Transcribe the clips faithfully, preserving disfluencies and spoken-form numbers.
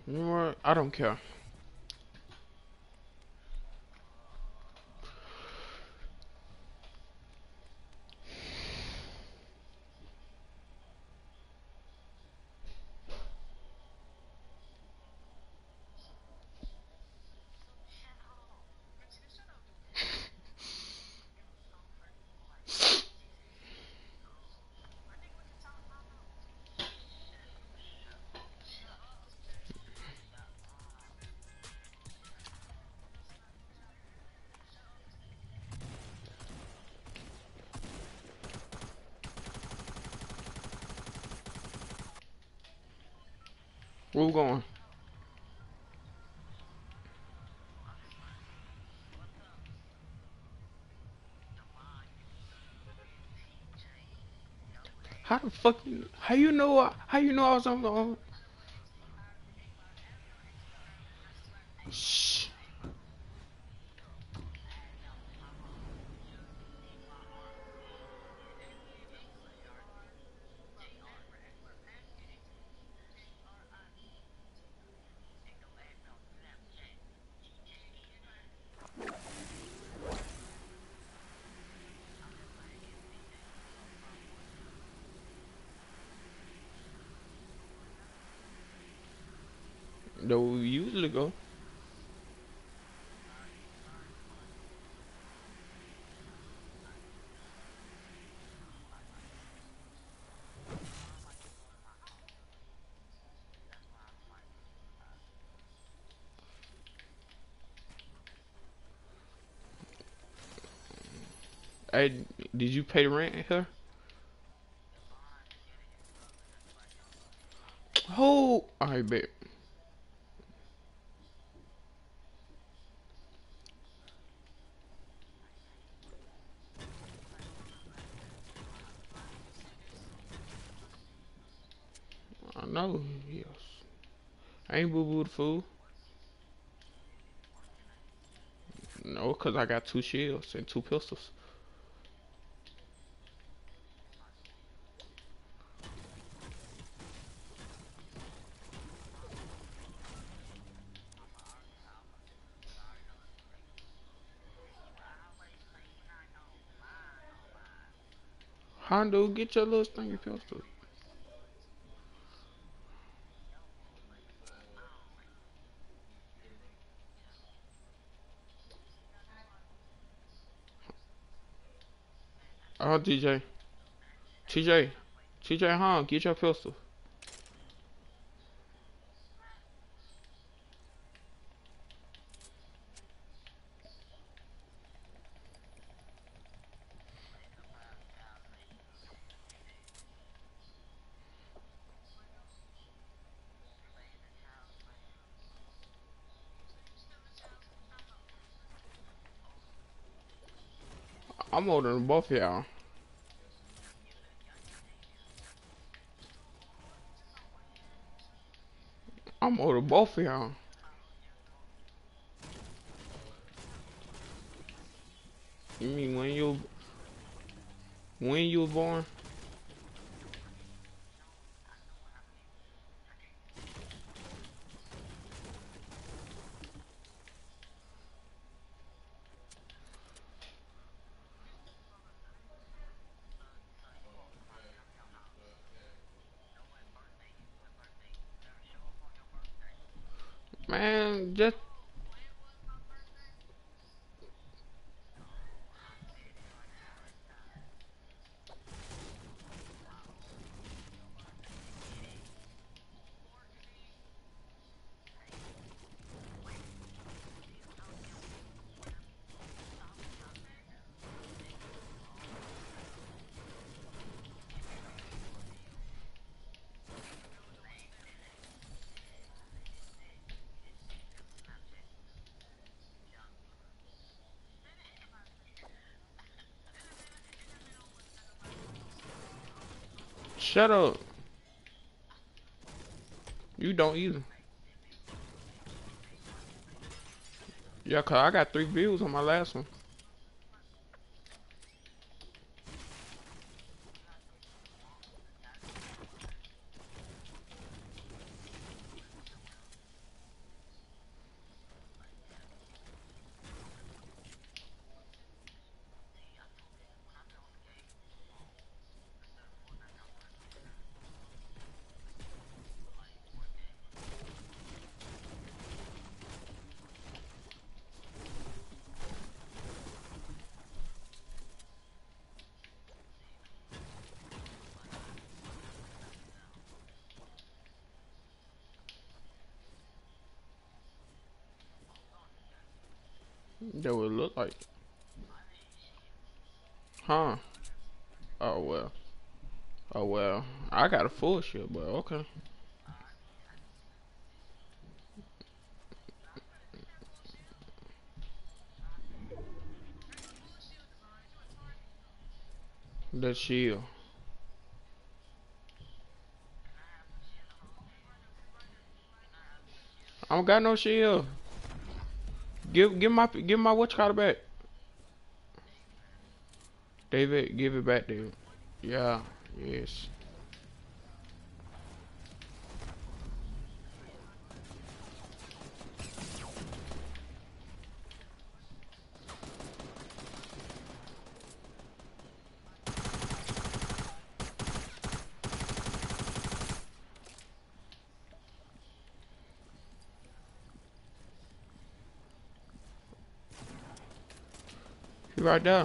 You know what? I don't care. Where we going? How the fuck? You, how you know? I- How you know I was on the? On, shh. Though we usually go. Hey, did you pay the rent here? Oh, I bet. I know. Yes. I ain't boo boo the fool. No, cause I got two shields and two pistols. Hondo, get your little stinky pistol. Oh, D J. T J. T J, huh? Get your pistol. I'm older than both of y'all. I'm older than both of y'all. You mean when you when you were born? Man, just shut up. You don't either. Yeah, cause I got three views on my last one. That would look like. Huh? Oh well. Oh well. I got a full shield, but okay. The shield. I don't got no shield. Give give my give my watch card back. David, give it back, David. Yeah. Yes. He right there.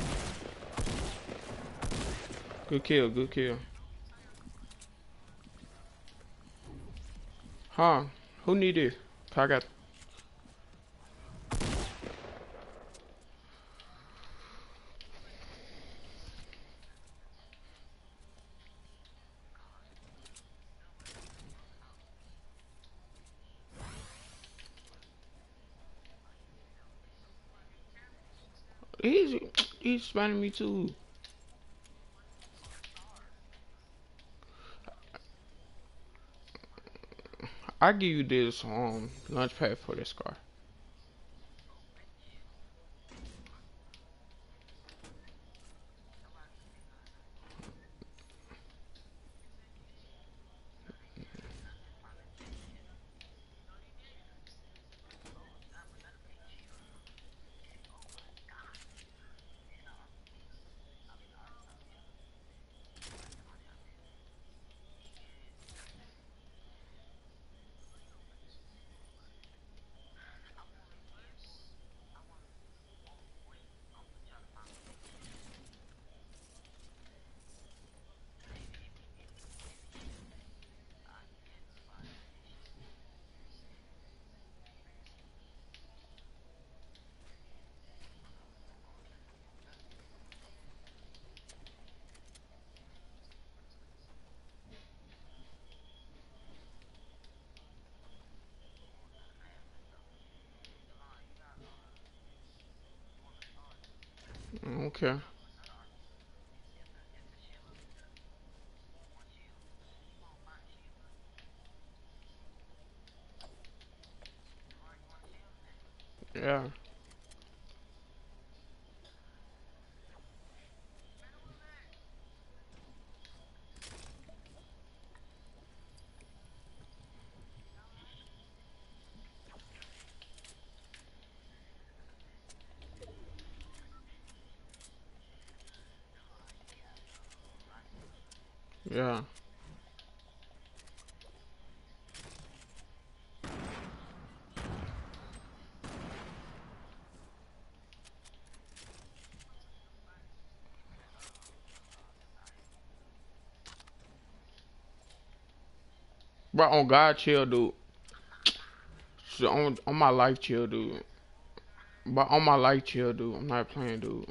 Good kill. Good kill. Huh? Who need this? I got. He's he's spamming me too. I give you this um launch pad for this car. Okay. Yeah. Yeah. Bro, on God, chill, dude. So on on my life, chill, dude. But on my life, chill, dude. I'm not playing, dude.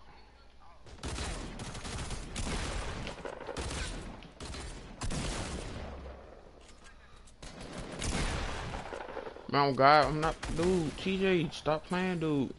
Man, on God, I'm not, dude. T J, stop playing, dude.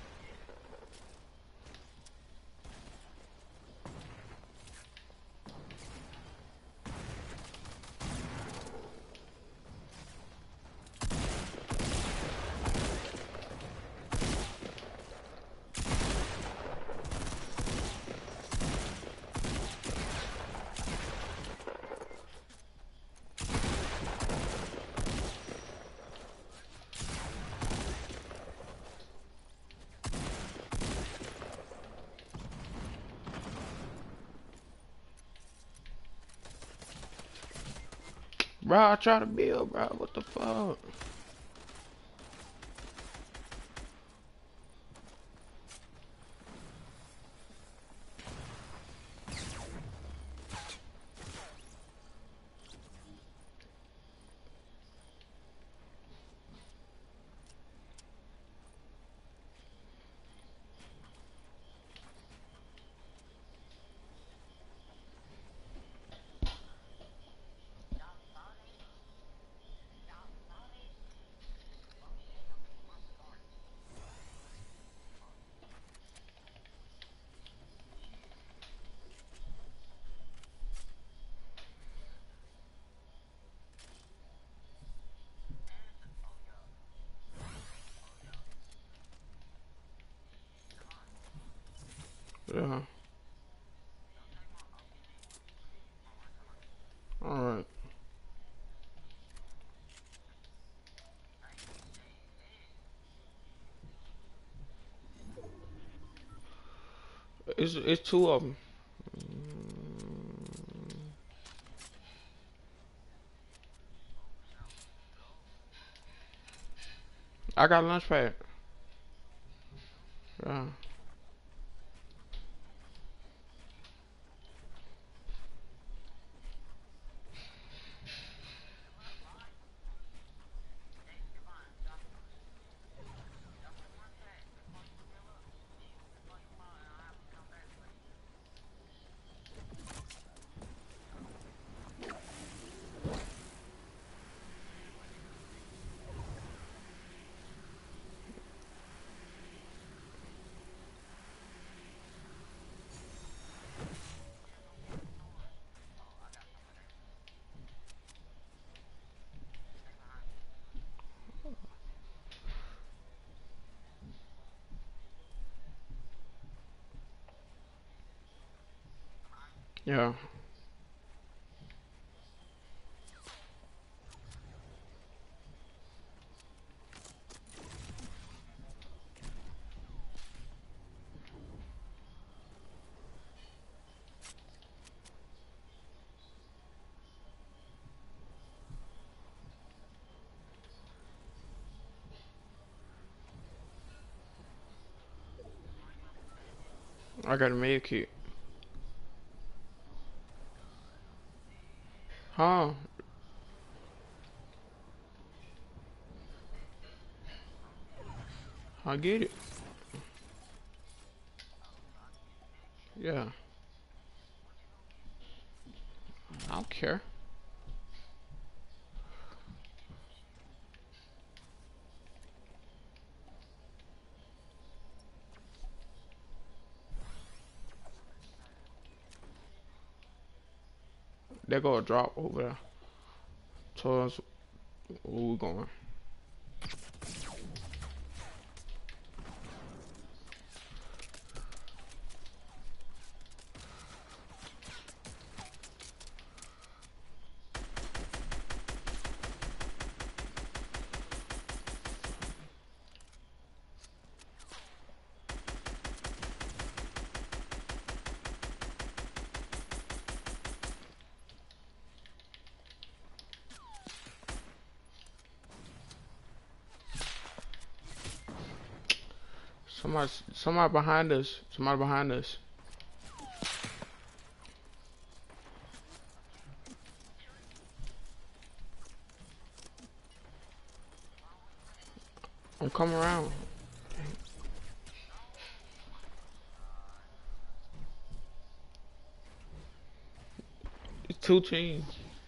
Bro, I try to build, bro. What the fuck? Yeah. Alright. It's it's two of them. I got a lunch pad. Yeah. Yeah. I got a med kit. Huh? I get it. Yeah. I don't care. They go a drop over there. Towards where we going. Somebody, somebody behind us. Somebody behind us. I'm coming around. It's two teams.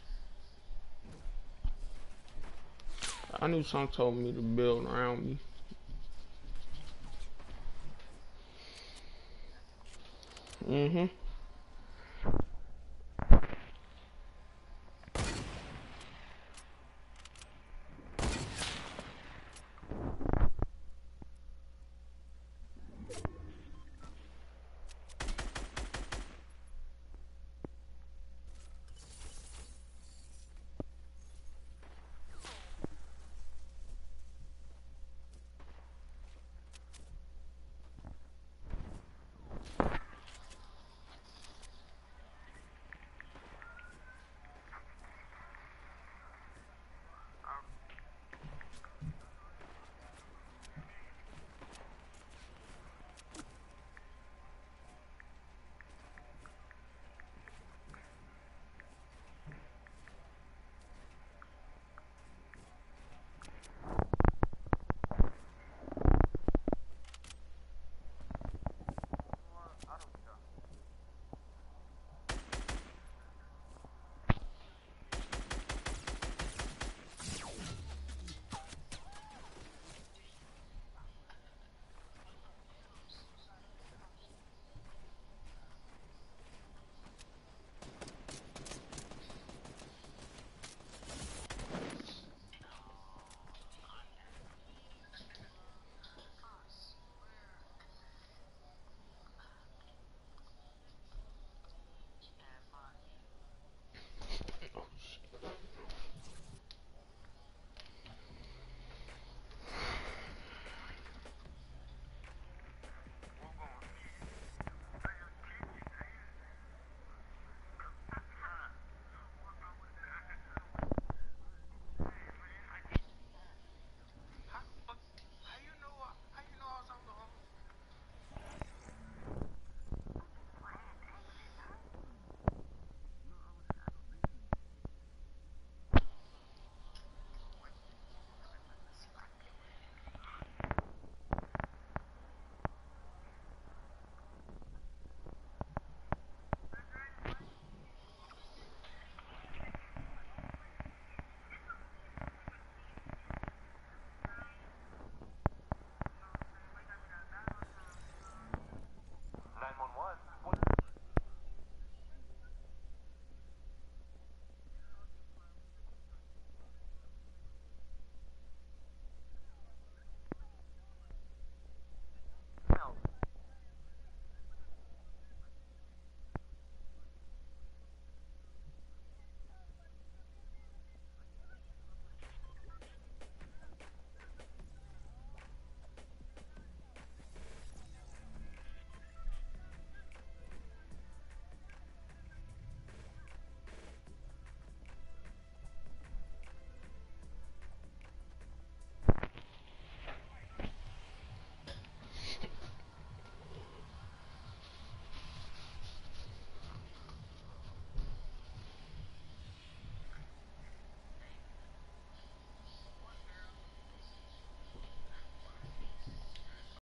I knew something told me to build around me. Mm-hmm.